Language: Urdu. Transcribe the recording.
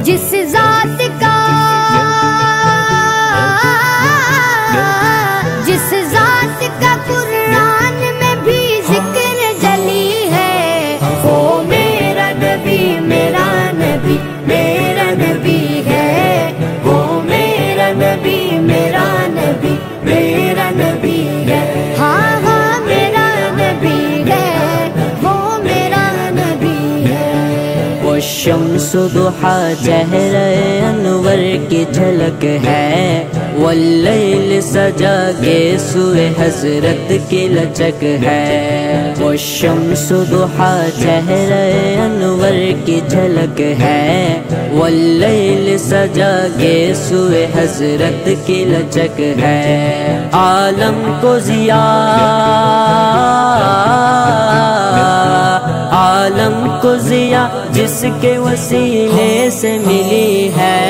جس ذات کا قرآن میں بھی ذکر جلی ہے، وہ میرا نبی میرا نبی میرا نبی ہے، وہ میرا نبی میرا نبی میرا نبی ہے، ہاں ہاں میرا نبی ہے، وہ میرا نبی ہے۔ وہ شمس ضحیٰ چہرہ انور کی جھلک ہے، واللیل سجا کے سوئے حضرت کی لچک ہے۔ وہ شمس ضحیٰ چہرہ انور کی جھلک ہے، واللیل سجا کے سوئے حضرت کی لچک ہے۔ عالم کو ضیاء، عالم کو ضیاء جس کے وسیلے سے ملی ہے،